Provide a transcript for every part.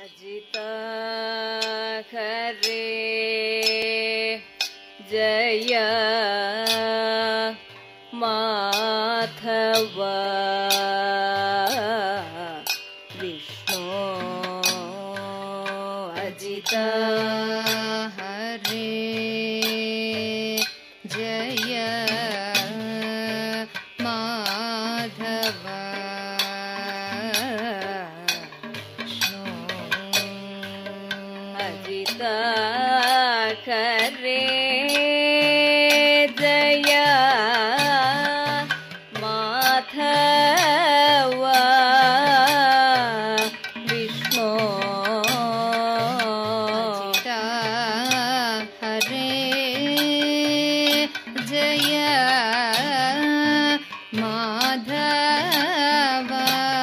अजिता हरे जय माधव विष्णु अजिता हरे जय माधव अजिता हरे जय माधव विष्णु अजिता हरे जय माधव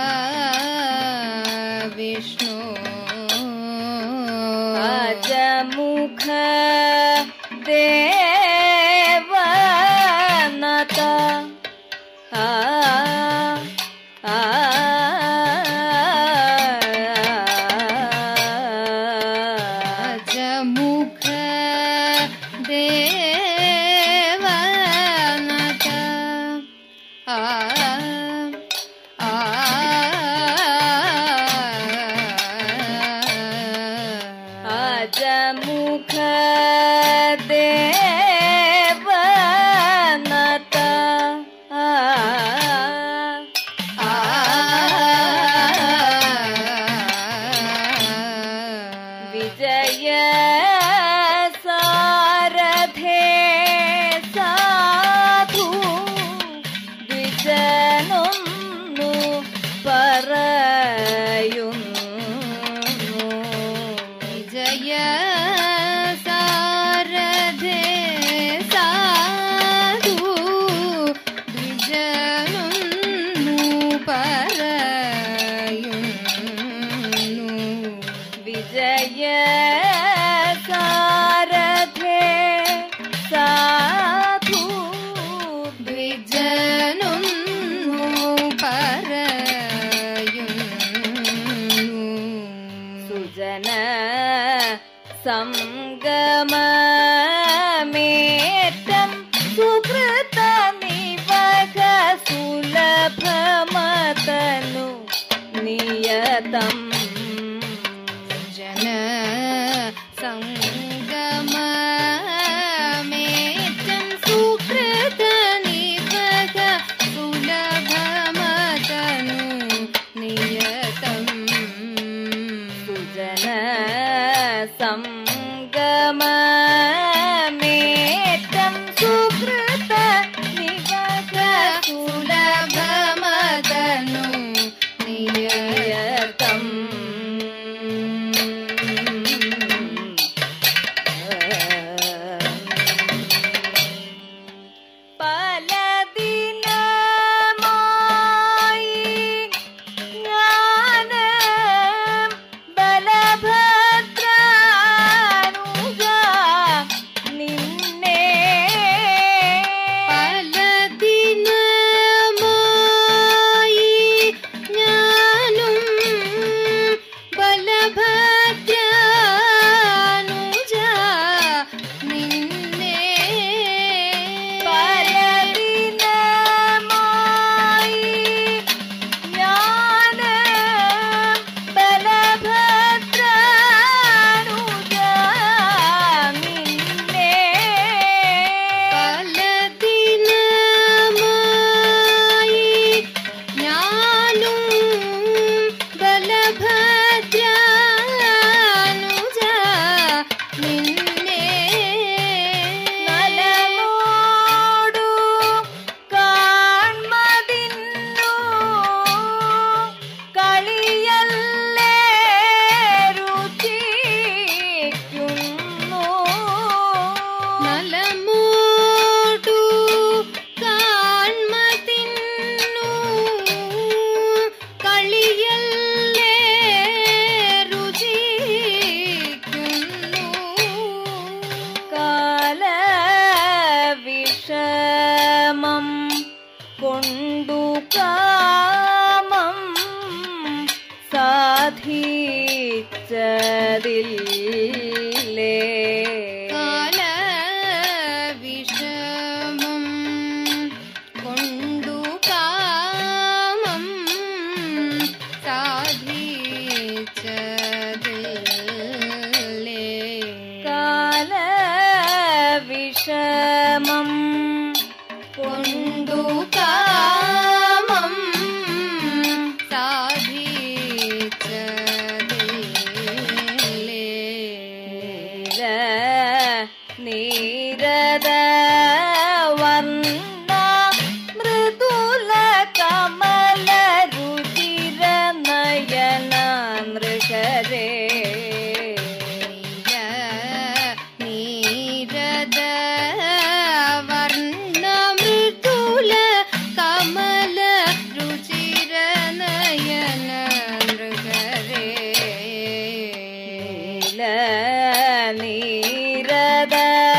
विष्णु अजमुख देवनता अजमुख देवनता अजमुख देवनता विजय सारथे साधु द्विजनൊന്നു പറയുന്നു विजय सारथे साधु द्विजनൊന്നു പറയുന്നു विजय सारथे साधु द्विजनൊന്നു പറയുന്നു सुजन संगममेतं सुकृत निवह सुलभमतनु नियतम् जन संगममेतं सुकृत निवह सुलभमतनु नियतम् सुजन संगममेतं सुकृत निवह सुलभमतनु नियतम् കൊണ്ടു കാമം സാധിച്ച കാലവിഷമം കൊണ്ടു കാമം സാധിച്ചതില്ലേ കാലവിഷമം കൊണ്ടു കാമം സാധിച്ചതില്ലേ നീരദ വർണ്ണ മൃദുല കമല രുചിര നയന നൃഹരേ നീരദ വർണ്ണ മൃദുല കമല രുചിര നയന നൃഹരേ നീരദ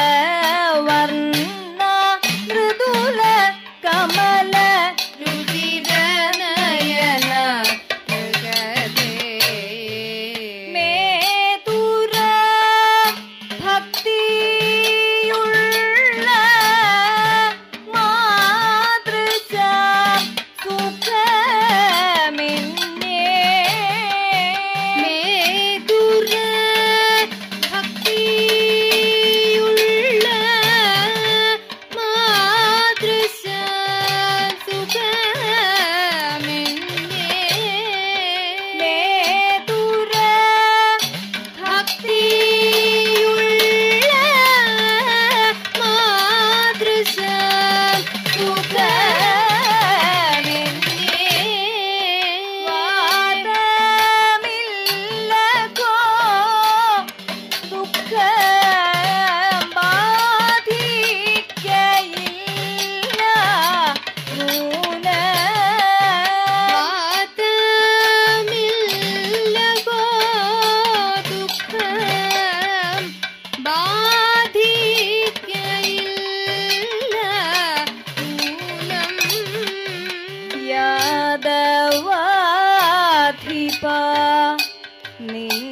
വർണ്ണ മൃദുല കമല രുചിര നയന നൃഹരേ മേതുര ഭക്തിയുള്ള മാതൃശ സുഖമിന്നേ മേതുര ഭക്തിയുള്ള മാതൃശ സുഖമിന്നേ മേതുര ഭക്തിയുള്ള മാതൃശ സുഖമിന്നേ വാദമില്ലകോ ദുഃഖം ബാധിക്കയില്ല നൂന വാതമില്ലകോ ദുഃഖം ബാധിക്കയില്ല നൂനം യാദവാധിപ നിൻ